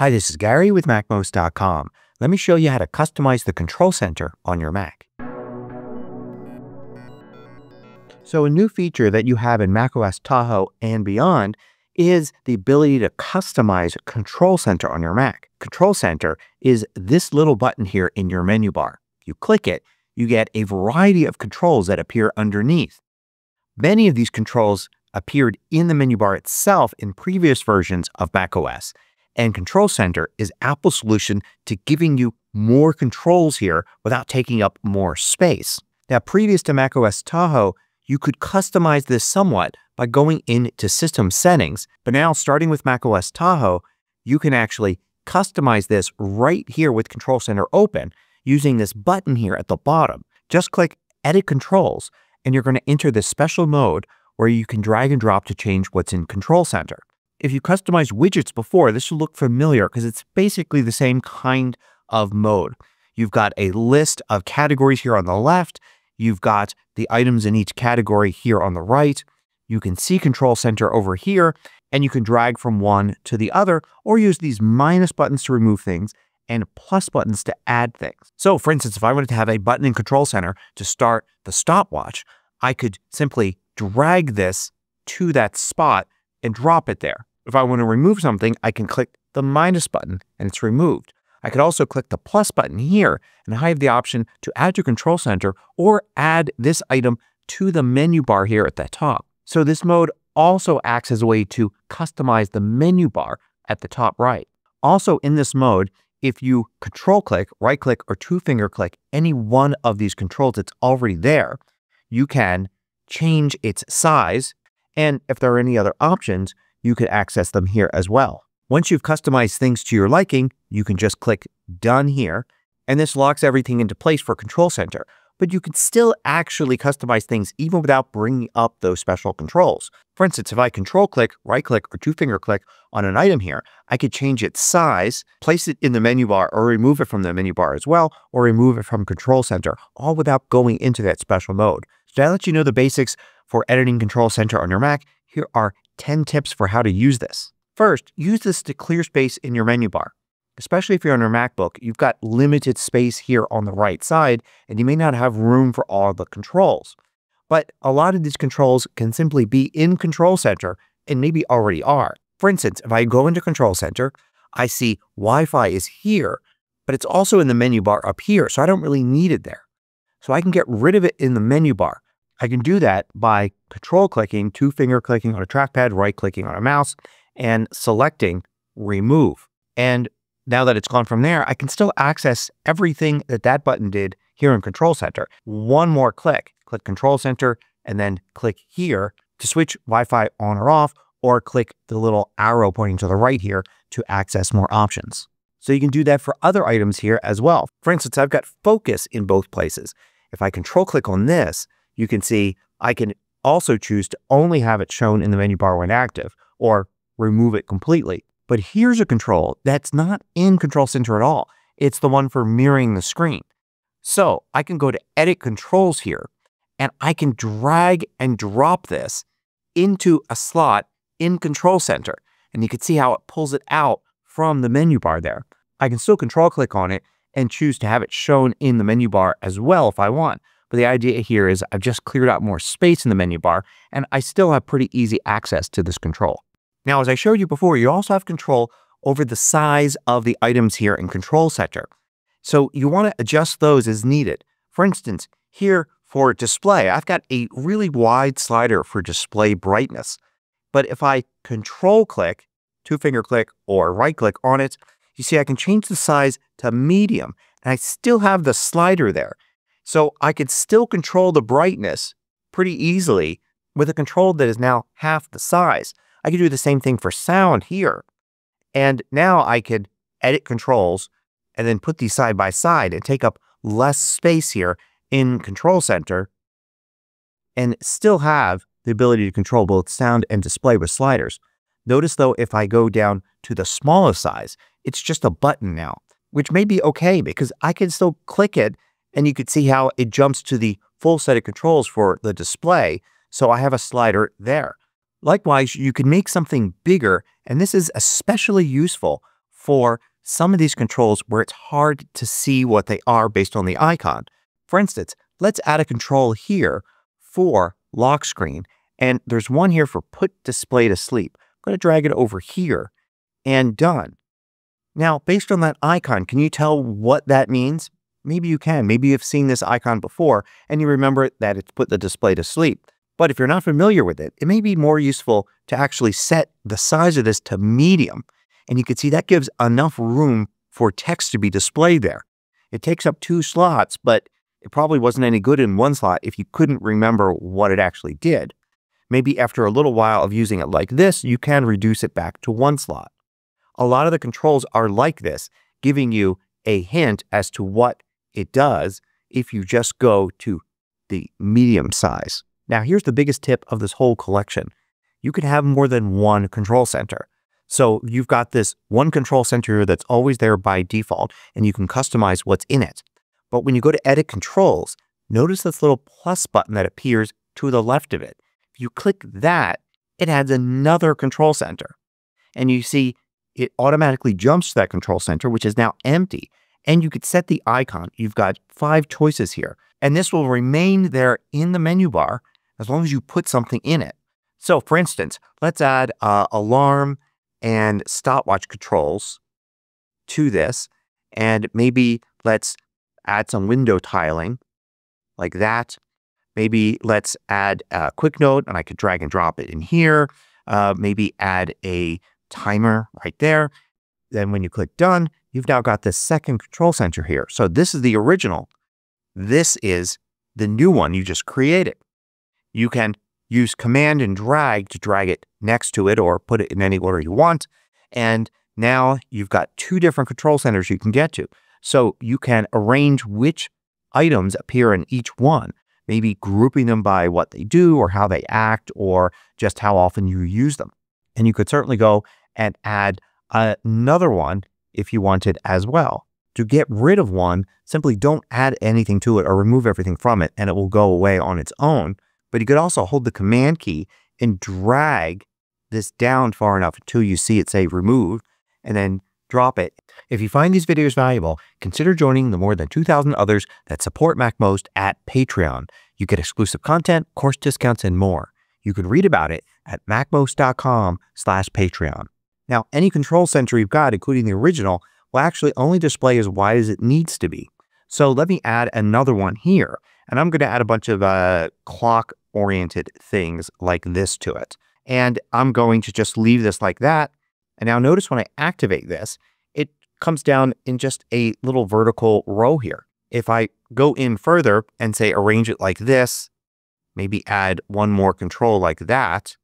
Hi, this is Gary with MACMOST.com. Let me show you how to customize the control center on your Mac. So a new feature that you have in macOS Tahoe and beyond is the ability to customize Control Center on your Mac. Control Center is this little button here in your menu bar. You click it, you get a variety of controls that appear underneath. Many of these controls appeared in the menu bar itself in previous versions of macOS. And Control Center is Apple's solution to giving you more controls here without taking up more space. Now, previous to macOS Tahoe, you could customize this somewhat by going into System Settings. But now, starting with macOS Tahoe, you can actually customize this right here with Control Center open using this button here at the bottom. Just click Edit Controls, and you're going to enter this special mode where you can drag and drop to change what's in Control Center. If you customized widgets before, this should look familiar because it's basically the same kind of mode. You've got a list of categories here on the left. You've got the items in each category here on the right. You can see Control Center over here, and you can drag from one to the other or use these minus buttons to remove things and plus buttons to add things. So for instance, if I wanted to have a button in Control Center to start the stopwatch, I could simply drag this to that spot and drop it there. If I want to remove something, I can click the minus button and it's removed. I could also click the plus button here and I have the option to add to Control Center or add this item to the menu bar here at the top. So this mode also acts as a way to customize the menu bar at the top right. Also in this mode, if you control click, right click, or two finger click any one of these controls that's already there, you can change its size. And if there are any other options, you could access them here as well. Once you've customized things to your liking, you can just click Done here, and this locks everything into place for Control Center. But you can still actually customize things even without bringing up those special controls. For instance, if I control click, right click, or two finger click on an item here, I could change its size, place it in the menu bar, or remove it from the menu bar as well, or remove it from Control Center, all without going into that special mode. So now that you know the basics for editing Control Center on your Mac, here are 10 tips for how to use this. First, use this to clear space in your menu bar. Especially if you're on your MacBook, you've got limited space here on the right side, and you may not have room for all the controls. But a lot of these controls can simply be in Control Center and maybe already are. For instance, if I go into Control Center, I see Wi-Fi is here, but it's also in the menu bar up here, so I don't really need it there. So I can get rid of it in the menu bar. I can do that by control clicking, two finger clicking on a trackpad, right clicking on a mouse, and selecting Remove. And now that it's gone from there, I can still access everything that that button did here in Control Center. One more click, click Control Center, and then click here to switch Wi-Fi on or off, or click the little arrow pointing to the right here to access more options. So you can do that for other items here as well. For instance, I've got focus in both places. If I control click on this, you can see I can also choose to only have it shown in the menu bar when active or remove it completely. But here's a control that's not in Control Center at all. It's the one for mirroring the screen. So I can go to Edit Controls here and I can drag and drop this into a slot in Control Center. And you can see how it pulls it out from the menu bar there. I can still control click on it and choose to have it shown in the menu bar as well if I want. But the idea here is I've just cleared out more space in the menu bar and I still have pretty easy access to this control. Now, as I showed you before, you also have control over the size of the items here in Control Center. So you want to adjust those as needed. For instance, here for display, I've got a really wide slider for display brightness. But if I control click, two finger click, or right click on it, you see I can change the size to medium and I still have the slider there. So I could still control the brightness pretty easily with a control that is now half the size. I could do the same thing for sound here. And now I could edit controls and then put these side by side and take up less space here in Control Center and still have the ability to control both sound and display with sliders. Notice though, if I go down to the smallest size, it's just a button now, which may be okay because I can still click it and you could see how it jumps to the full set of controls for the display. So I have a slider there. Likewise, you can make something bigger, and this is especially useful for some of these controls where it's hard to see what they are based on the icon. For instance, let's add a control here for lock screen. And there's one here for put display to sleep. I'm going to drag it over here and done. Now, based on that icon, can you tell what that means? Maybe you can. Maybe you've seen this icon before and you remember that it's put the display to sleep. But if you're not familiar with it, it may be more useful to actually set the size of this to medium. And you can see that gives enough room for text to be displayed there. It takes up 2 slots, but it probably wasn't any good in one slot if you couldn't remember what it actually did. Maybe after a little while of using it like this, you can reduce it back to 1 slot. A lot of the controls are like this, giving you a hint as to what it does if you just go to the medium size. Now, here's the biggest tip of this whole collection. You can have more than one control center. So you've got this one control center that's always there by default, and you can customize what's in it. But when you go to Edit Controls, notice this little plus button that appears to the left of it. If you click that, it adds another control center. And you see it automatically jumps to that control center, which is now empty. And you could set the icon. You've got 5 choices here. And this will remain there in the menu bar as long as you put something in it. So for instance, let's add alarm and stopwatch controls to this. And maybe let's add some window tiling like that. Maybe let's add a quick note, and I could drag and drop it in here. Maybe add a timer right there. Then when you click done, you've now got the second control center here. So this is the original. This is the new one you just created. You can use command and drag to drag it next to it or put it in any order you want. And now you've got 2 different control centers you can get to. So you can arrange which items appear in each one, maybe grouping them by what they do or how they act or just how often you use them. And you could certainly go and add another one if you wanted as well. To get rid of one, simply don't add anything to it or remove everything from it, and it will go away on its own. But you could also hold the command key and drag this down far enough until you see it say remove, and then drop it. If you find these videos valuable, consider joining the more than 2,000 others that support MACMOST at Patreon. You get exclusive content, course discounts, and more. You can read about it at macmost.com/Patreon. Now, any control center you've got, including the original, will actually only display as wide as it needs to be. So let me add another one here. And I'm going to add a bunch of clock-oriented things like this to it. And I'm going to just leave this like that. And now notice when I activate this, it comes down in just a little vertical row here. If I go in further and say arrange it like this, maybe add one more control like that,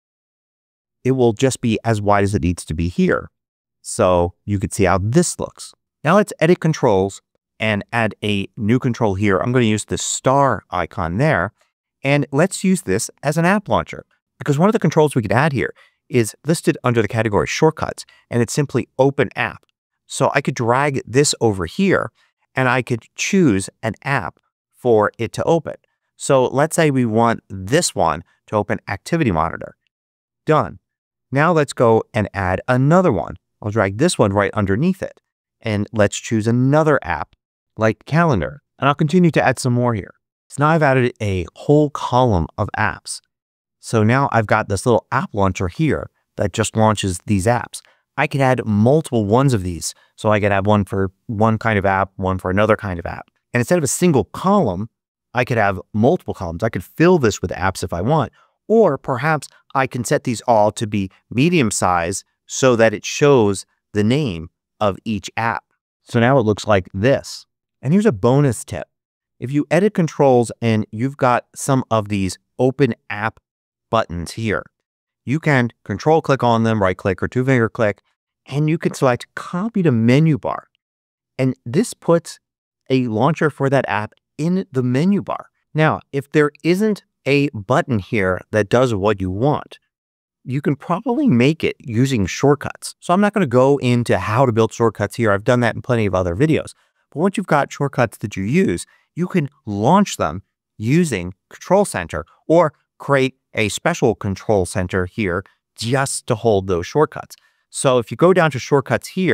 it will just be as wide as it needs to be here. So you could see how this looks. Now let's edit controls and add a new control here. I'm going to use the star icon there. And let's use this as an app launcher, because one of the controls we could add here is listed under the category shortcuts, and it's simply open app. So I could drag this over here and I could choose an app for it to open. So let's say we want this one to open Activity Monitor. Done. Now let's go and add another one. I'll drag this one right underneath it. And let's choose another app like Calendar. And I'll continue to add some more here. So now I've added a whole column of apps. So now I've got this little app launcher here that just launches these apps. I could add multiple ones of these. So I could have one for one kind of app, one for another kind of app. And instead of a single column, I could have multiple columns. I could fill this with apps if I want. Or perhaps I can set these all to be medium size so that it shows the name of each app. So now it looks like this. And here's a bonus tip. If you edit controls and you've got some of these open app buttons here, you can control click on them, right click or 2-finger click, and you can select copy to menu bar. And this puts a launcher for that app in the menu bar. Now, if there isn't a button here that does what you want, you can probably make it using shortcuts. So I'm not going to go into how to build shortcuts here. I've done that in plenty of other videos. But once you've got shortcuts that you use, you can launch them using Control Center or create a special Control Center here just to hold those shortcuts. So if you go down to shortcuts here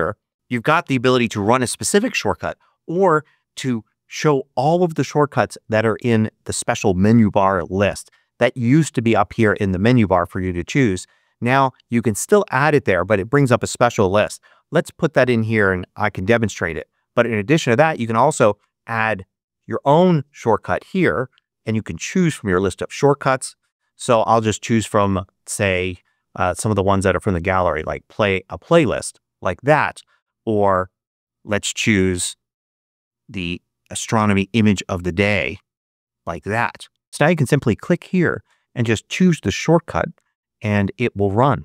you've got the ability to run a specific shortcut or to show all of the shortcuts that are in the special menu bar list that used to be up here in the menu bar for you to choose. Now you can still add it there, but it brings up a special list. Let's put that in here and I can demonstrate it. But in addition to that, you can also add your own shortcut here and you can choose from your list of shortcuts. So I'll just choose from, say, some of the ones that are from the gallery, like play a playlist like that. Or let's choose the astronomy image of the day like that. So now you can simply click here and just choose the shortcut and it will run.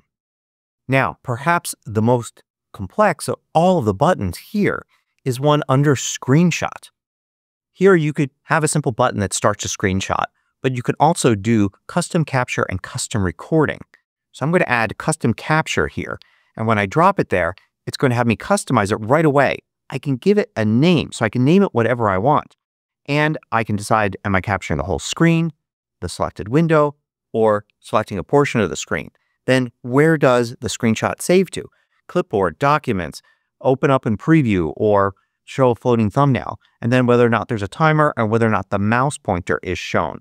Now, perhaps the most complex of all of the buttons here is one under screenshot. Here you could have a simple button that starts a screenshot, but you could also do custom capture and custom recording. So I'm going to add custom capture here. And when I drop it there, it's going to have me customize it right away. I can give it a name, so I can name it whatever I want. And I can decide, am I capturing the whole screen, the selected window, or selecting a portion of the screen? Then where does the screenshot save to? Clipboard, documents, open up in preview, or show a floating thumbnail. And then whether or not there's a timer and whether or not the mouse pointer is shown.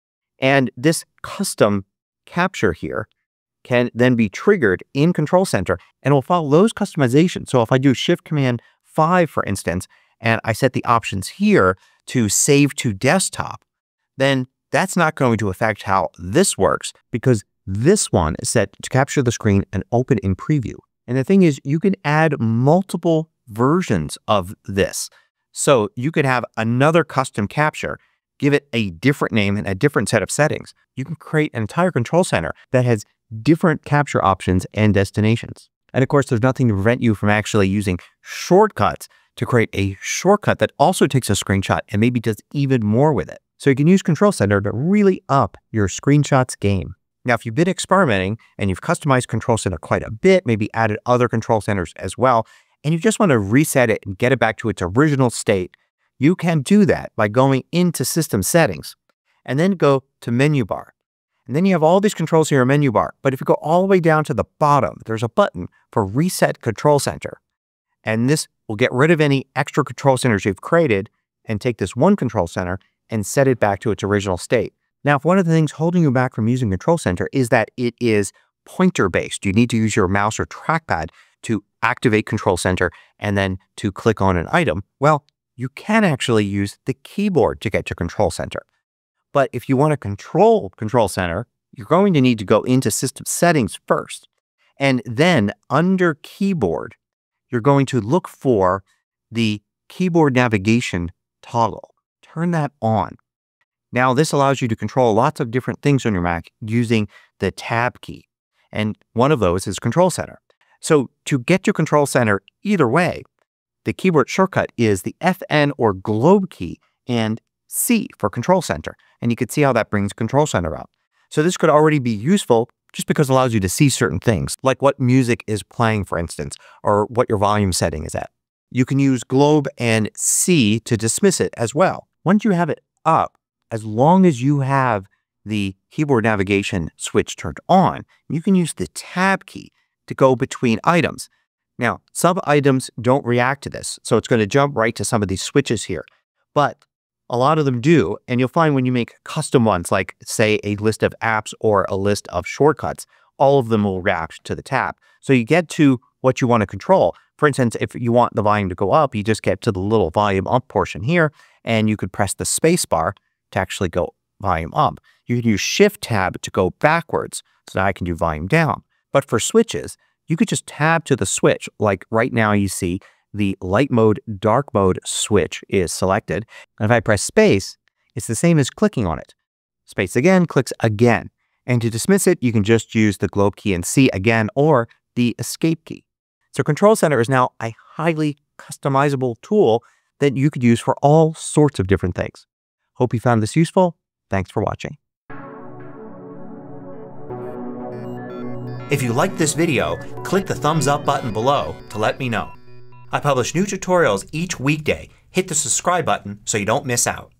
And this custom capture here can then be triggered in Control Center and will follow those customizations. So if I do Shift-Command-5, for instance, and I set the options here to save to desktop, then that's not going to affect how this works because this one is set to capture the screen and open in preview. And the thing is, you can add multiple versions of this. So you could have another custom capture, give it a different name and a different set of settings. You can create an entire Control Center that has different capture options and destinations. And of course, there's nothing to prevent you from actually using shortcuts to create a shortcut that also takes a screenshot and maybe does even more with it. So you can use Control Center to really up your screenshots game. Now, if you've been experimenting and you've customized Control Center quite a bit, maybe added other Control Centers as well, and you just want to reset it and get it back to its original state, you can do that by going into System Settings and then go to Menu Bar. And then you have all these controls here in Menu Bar. But if you go all the way down to the bottom, there's a button for Reset Control Center. And this will get rid of any extra Control Centers you've created and take this one Control Center and set it back to its original state. Now, if one of the things holding you back from using Control Center is that it is pointer-based, you need to use your mouse or trackpad to activate Control Center and then to click on an item, well, you can actually use the keyboard to get to Control Center. But if you want to control Control Center, you're going to need to go into System Settings first. And then under Keyboard, you're going to look for the Keyboard Navigation toggle. Turn that on. Now, this allows you to control lots of different things on your Mac using the Tab key. And one of those is Control Center. So to get to Control Center either way, the keyboard shortcut is the FN or globe key and C for Control Center. And you can see how that brings Control Center up. So this could already be useful just because it allows you to see certain things, like what music is playing, for instance, or what your volume setting is at. You can use globe and C to dismiss it as well. Once you have it up, as long as you have the keyboard navigation switch turned on, you can use the Tab key to go between items. Now, some items don't react to this, so it's going to jump right to some of these switches here. But a lot of them do, and you'll find when you make custom ones, like, say, a list of apps or a list of shortcuts, all of them will react to the tab. So you get to what you want to control. For instance, if you want the volume to go up, you just get to the little volume up portion here, and you could press the space bar to actually go volume up. You can use Shift Tab to go backwards, so now I can do volume down. But for switches, you could just tab to the switch. Like right now you see the light mode, dark mode switch is selected. And if I press space, it's the same as clicking on it. Space again, clicks again. And to dismiss it, you can just use the globe key and C again, or the escape key. So Control Center is now a highly customizable tool that you could use for all sorts of different things. Hope you found this useful. Thanks for watching. If you liked this video, click the thumbs up button below to let me know. I publish new tutorials each weekday. Hit the subscribe button so you don't miss out.